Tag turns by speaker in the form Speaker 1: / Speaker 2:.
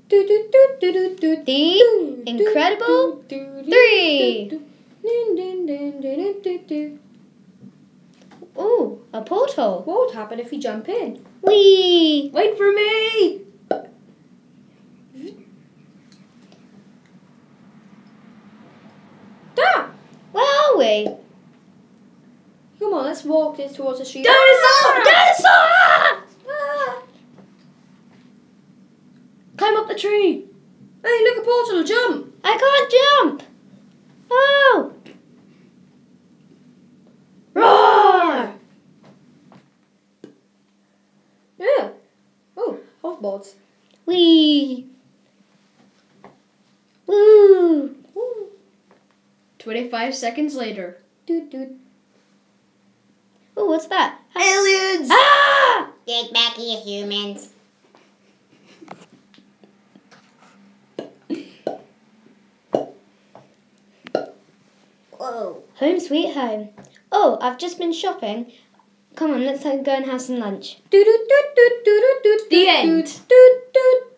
Speaker 1: The Incredible 3. Ooh, a portal.
Speaker 2: What would happen if you jump in?
Speaker 1: Whee!
Speaker 2: Wait for me! Da!
Speaker 1: Where are we?
Speaker 2: Come on, let's walk this towards the street.
Speaker 1: Dinosaur! Dinosaur!
Speaker 2: Ah!
Speaker 1: Climb up the tree.
Speaker 2: Hey, look, a portal, jump!
Speaker 1: I can't jump. Oh! Roar!
Speaker 2: Yeah. Oh, hoverboards.
Speaker 1: Whee! Woo!
Speaker 2: 25 seconds later.
Speaker 1: Oh, what's that?
Speaker 2: Aliens!
Speaker 1: Ah!
Speaker 3: Get back here, humans. Whoa.
Speaker 1: Home sweet home. Oh, I've just been shopping. Come on, let's go and have some lunch.
Speaker 2: The end.